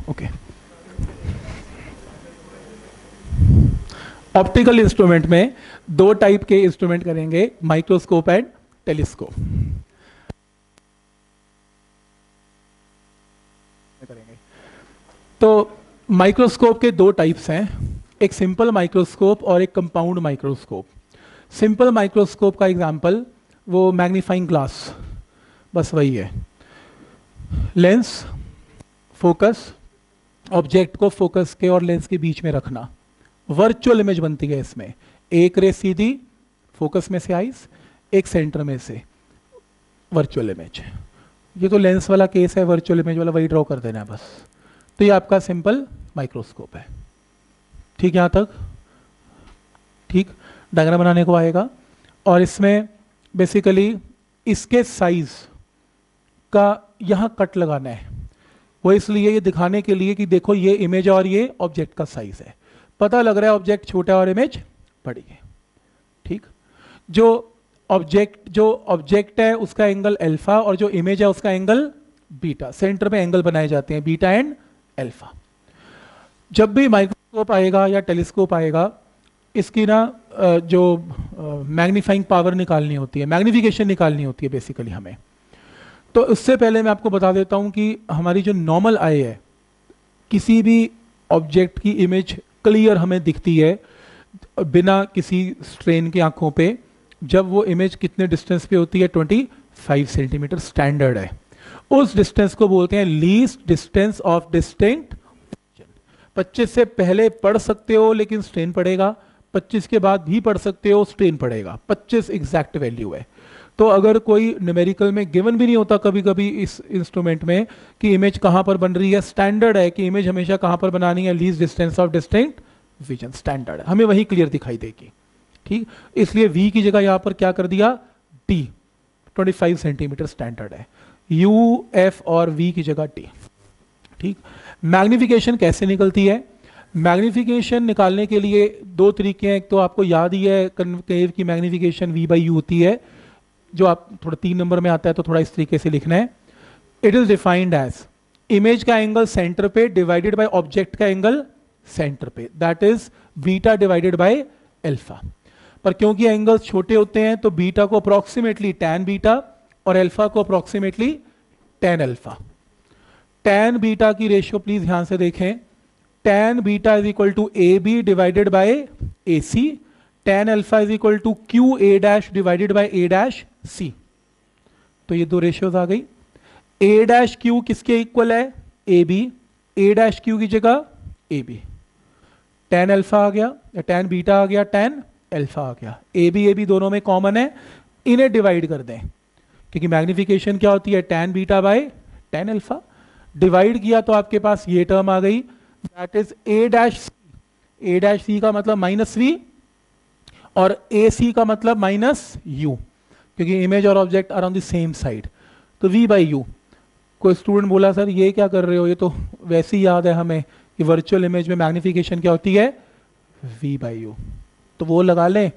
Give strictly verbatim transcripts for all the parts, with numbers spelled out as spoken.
Okay. Optical instrument में दो type के इंस्ट्रूमेंट करेंगे, माइक्रोस्कोप एंड टेलीस्कोप करेंगे। तो माइक्रोस्कोप के दो टाइप्स हैं, एक सिंपल माइक्रोस्कोप और एक कंपाउंड माइक्रोस्कोप। सिंपल माइक्रोस्कोप का एग्जांपल वो मैग्नीफाइंग ग्लास, बस वही है। लेंस, फोकस, ऑब्जेक्ट को फोकस के और लेंस के बीच में रखना, वर्चुअल इमेज बनती है इसमें। एक रे सीधी फोकस में से आईज, एक सेंटर में से वर्चुअल इमेज। ये तो लेंस वाला केस है, वर्चुअल इमेज वाला वही ड्रॉ कर देना है बस। तो ये आपका सिंपल माइक्रोस्कोप है। ठीक, यहाँ तक ठीक। डायग्राम बनाने को आएगा और इसमें बेसिकली इसके साइज का यहाँ कट लगाना है। वो इसलिए ये दिखाने के लिए कि देखो ये इमेज और ये ऑब्जेक्ट का साइज है। पता लग रहा है ऑब्जेक्ट छोटा और इमेज बड़ी है। ठीक, जो ऑब्जेक्ट जो ऑब्जेक्ट है उसका एंगल अल्फा और जो इमेज है उसका एंगल बीटा। सेंटर में एंगल बनाए जाते हैं बीटा एंड अल्फा। जब भी माइक्रोस्कोप आएगा या टेलीस्कोप आएगा, इसकी ना जो मैग्नीफाइंग पावर निकालनी होती है, मैग्निफिकेशन निकालनी होती है बेसिकली हमें। तो उससे पहले मैं आपको बता देता हूं कि हमारी जो नॉर्मल आई है, किसी भी ऑब्जेक्ट की इमेज क्लियर हमें दिखती है बिना किसी स्ट्रेन की आंखों पे, जब वो इमेज कितने डिस्टेंस पे होती है, पच्चीस सेंटीमीटर स्टैंडर्ड है। उस डिस्टेंस को बोलते हैं लीस्ट डिस्टेंस ऑफ डिस्टिंक्ट। पच्चीस से पहले पढ़ सकते हो लेकिन स्ट्रेन पड़ेगा, पच्चीस के बाद भी पढ़ सकते हो स्ट्रेन पड़ेगा। पच्चीस एग्जैक्ट वैल्यू है। तो अगर कोई न्यूमेरिकल में गिवन भी नहीं होता कभी कभी इस इंस्ट्रूमेंट में कि इमेज कहां पर बन रही है, स्टैंडर्ड है कि इमेज हमेशा कहां पर बनानी है, least distance of distinct vision, standard है, हमें वही क्लियर दिखाई देगी। ठीक, इसलिए v की जगह यहां पर क्या कर दिया, d, पच्चीस सेंटीमीटर स्टैंडर्ड है। u, f और v की जगह d। ठीक, मैग्निफिकेशन कैसे निकलती है? मैग्निफिकेशन निकालने के लिए दो तरीके हैं। एक तो आपको याद ही है कनकेव की मैग्निफिकेशन v बाई यू होती है, जो आप थोड़ा तीन नंबर में आता है तो थोड़ा इस तरीके से लिखना है। It is defined as image का एंगल सेंटर पे डिवाइडेड बाय ऑब्जेक्ट का एंगल सेंटर पे, that is beta divided by alpha. पर क्योंकि एंगल्स छोटे होते हैं तो बीटा को अप्रोक्सीमेटली टैन बीटा और अल्फा को approximately tan alpha. Tan beta की रेशियो प्लीज ध्यान से देखें, tan beta is equal to A B divided by A C, tan alpha is equal to Q A dash divided by A dash C. तो ये दो ratios आ गई। A dash Q किसके इक्वल है, A B, A dash Q की जगह A B. Tan alpha आ गया या टैन बीटा आ गया, टैन अल्फा आ गया। ए बी ए बी दोनों में कॉमन है, इन्हें डिवाइड कर दें क्योंकि मैग्निफिकेशन क्या होती है, tan beta by tan alpha. Divide किया तो आपके पास ये टर्म आ गई, that is A dash C. A dash C का मतलब माइनस वी और ए सी का मतलब माइनस यू, क्योंकि इमेज और object are on the same side. तो वी बाई यू। कोई स्टूडेंट बोला सर ये क्या कर रहे हो, ये तो वैसे ही याद है हमें कि वर्चुअल इमेज में मैग्निफिकेशन क्या होती है, वी बाई यू। तो वो लगा लें,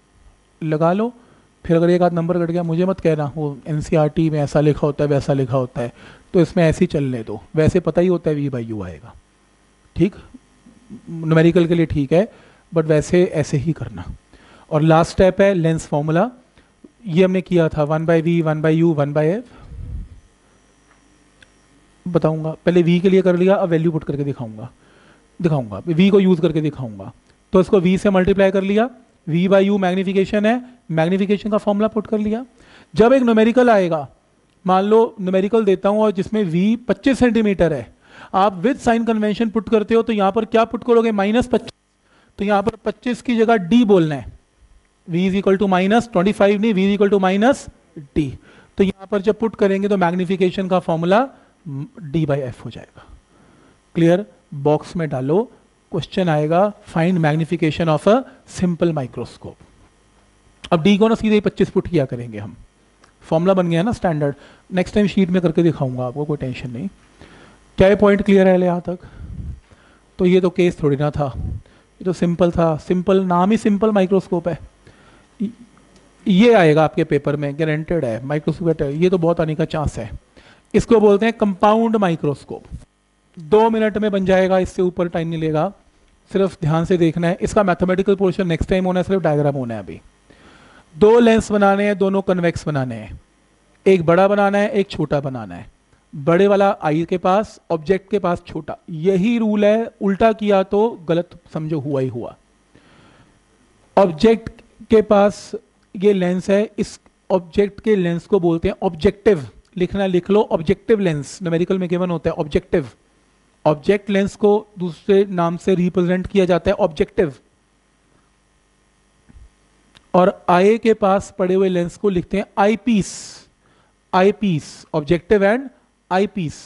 लगा लो। फिर अगर एक आध नंबर कट गया मुझे मत कहना वो एनसीईआरटी में ऐसा लिखा होता है वैसा लिखा होता है, तो इसमें ऐसे ही चलने दो, वैसे पता ही होता है वी बाई यू आएगा। ठीक, न्यूमेरिकल के लिए ठीक है बट वैसे ऐसे ही करना। और लास्ट स्टेप है लेंस फॉर्मूला, ये हमने किया था one by V, one by U, one by F. बताऊंगा, पहले वी के लिए कर लिया, अब वैल्यू पुट करके दिखाऊंगा दिखाऊंगा वी को यूज करके दिखाऊंगा। तो इसको v से मल्टीप्लाई कर लिया, v बाई यू मैग्निफिकेशन है, मैग्निफिकेशन का फॉर्मूला पुट कर लिया। जब एक न्यूमेरिकल आएगा, मान लो न्यूमेरिकल देता हूं और जिसमें v पच्चीस सेंटीमीटर है, आप विद साइन कन्वेंशन पुट करते हो तो यहां पर क्या पुट करोगे, माइनस पच्चीस। तो यहां पर पच्चीस की जगह d बोलना है, v is equal to minus twenty five नहीं, v is equal to minus d। तो यहां पर जब पुट करेंगे तो मैग्निफिकेशन का फॉर्मूला d बाई एफ हो जाएगा। क्लियर, बॉक्स में डालो, क्वेश्चन आएगा find magnification of a simple microscope. अब डी को ना सीधे पच्चीस पुट किया करेंगे हम, फॉर्मूला बन गया ना स्टैंडर्ड। नेक्स्ट टाइम शीट में करके दिखाऊंगा आपको, कोई टेंशन नहीं। क्या ये पॉइंट क्लियर है यहाँ तक? तो ये तो केस थोड़ी ना था, ये तो सिंपल था। सिंपल नाम ही सिंपल माइक्रोस्कोप है। ये आएगा आपके पेपर में, गारंटेड है माइक्रोस्कोप। ये तो बहुत आने का चांस है। इसको बोलते हैं कंपाउंड माइक्रोस्कोप। दो मिनट में बन जाएगा, इससे ऊपर टाइम नहीं लेगा, सिर्फ ध्यान से देखना है। इसका मैथमेटिकल पोर्शन नेक्स्ट टाइम होना है, सिर्फ डायग्राम होना है अभी। दो लेंस बनाने हैं, दोनों कन्वेक्स बनाने हैं, एक बड़ा बनाना है एक छोटा बनाना है। बड़े वाला आई के पास, ऑब्जेक्ट के पास छोटा, यही रूल है, उल्टा किया तो गलत समझो, हुआ ही हुआ। ऑब्जेक्ट के पास ये लेंस है, इस ऑब्जेक्ट के लेंस को बोलते हैं ऑब्जेक्टिव, लिखना लिख लो, ऑब्जेक्टिव लेंस न्यूमेरिकल में गिवन होता है ऑब्जेक्टिव। ऑब्जेक्ट लेंस को दूसरे नाम से रिप्रेजेंट किया जाता है ऑब्जेक्टिव। और आई के पास पड़े हुए लेंस को लिखते हैं eyepiece, eyepiece, objective and eyepiece.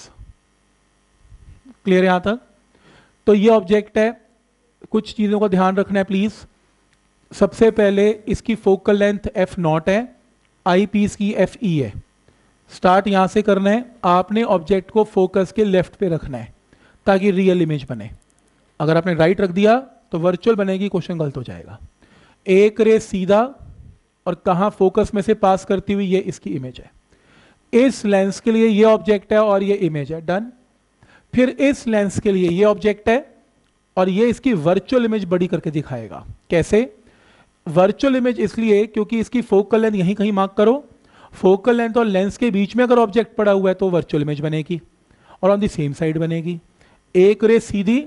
Clear यहां तक? तो ये ऑब्जेक्ट है, कुछ चीजों का ध्यान रखना है प्लीज। सबसे पहले इसकी फोकल लेंथ एफ नॉट है, आई पीस की एफ ई है। स्टार्ट यहां से करना है, आपने ऑब्जेक्ट को फोकस के लेफ्ट पे रखना है ताकि रियल इमेज बने। अगर आपने राइट रख दिया तो वर्चुअल बनेगी, क्वेश्चन गलत हो जाएगा। एक रे सीधा और कहां फोकस में से पास करती हुई, ये इसकी इमेज है। इस लेंस के लिए ये ऑब्जेक्ट है और ये इमेज है, डन। फिर इस लेंस के लिए ये ऑब्जेक्ट है और ये इसकी वर्चुअल इमेज बड़ी करके दिखाएगा। कैसे? वर्चुअल इमेज इसलिए क्योंकि इसकी फोकल लेंथ यहीं कहीं मार्क करो, फोकल लेंथ और लेंस के बीच में अगर ऑब्जेक्ट पड़ा हुआ है तो वर्चुअल इमेज बनेगी और ऑन द सेम साइड बनेगी। एक रे सीधी,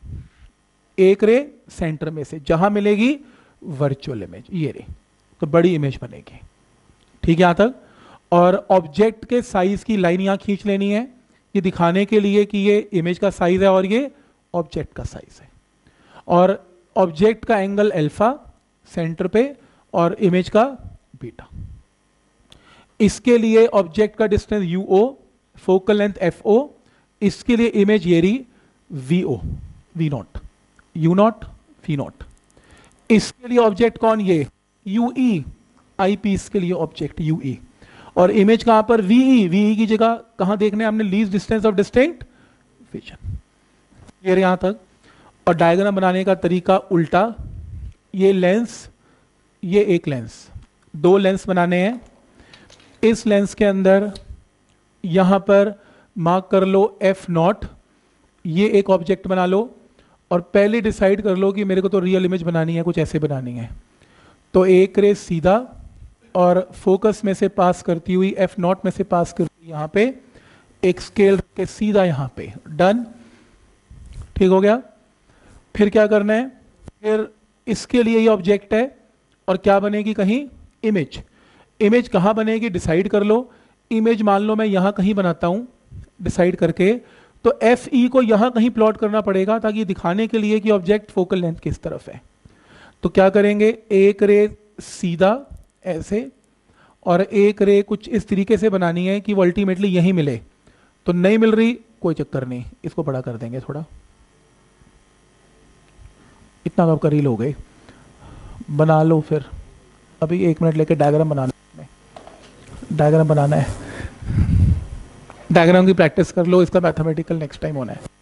एक रे सेंटर में से, जहां मिलेगी वर्चुअल इमेज, ये रे, तो बड़ी इमेज बनेगी। ठीक है यहां तक? और ऑब्जेक्ट के साइज की लाइन यहां खींच लेनी है, ये दिखाने के लिए कि ये इमेज का साइज है और ये ऑब्जेक्ट का साइज है। और ऑब्जेक्ट का एंगल अल्फा सेंटर पे और इमेज का बीटा। इसके लिए ऑब्जेक्ट का distance U O, focal length F O, इसके लिए इमेज ये रही V O, V naught, U naught, V naught. इसके लिए ऑब्जेक्ट कौन? ये यू ई, आई पीस के लिए ऑब्जेक्ट यू ई। और इमेज कहां पर? वीई, वीई की जगह कहां देखने हैं हमने? Least distance of distinct vision. ये यहां तक। और डायग्राम बनाने का तरीका उल्टा, ये लेंस, ये एक लेंस, दो लेंस बनाने हैं। इस लेंस के अंदर यहां पर मार्क कर लो एफ नॉट, ये एक ऑब्जेक्ट बना लो और पहले डिसाइड कर लो कि मेरे को तो रियल इमेज बनानी है, कुछ ऐसे बनानी है। तो एक रे सीधा और फोकस में से पास करती हुई, एफ नॉट में से पास करती हुई यहाँ पे, एक स्केल रख के सीधा यहाँ पे, डन। ठीक हो गया? फिर क्या करना है? फिर इसके लिए ये ऑब्जेक्ट है और क्या बनेगी? कहीं इमेज। इमेज कहाँ बनेगी? डिसाइड कर लो। इमेज मान लो मैं यहाँ कहीं बनाता हूँ, डिसाइड करके, तो एफ ई को यहाँ कहीं प्लॉट करना पड़ेगा ताकि दिखाने के लिए कि ऑब्जेक्ट फोकल लेंथ किस तरफ है। तो क्या करेंगे? एक रे सीधा ऐसे और एक रे कुछ इस तरीके से बनानी है कि वो अल्टीमेटली यहीं मिले। तो नहीं मिल रही, कोई चक्कर नहीं, इसको बड़ा कर देंगे थोड़ा, इतना कब कर ही लोगे, बना लो। फिर अभी एक मिनट लेके डायग्राम बनाना है, डायग्राम बनाना है, डायग्राम की प्रैक्टिस कर लो, इसका मैथमेटिकल नेक्स्ट टाइम होना है।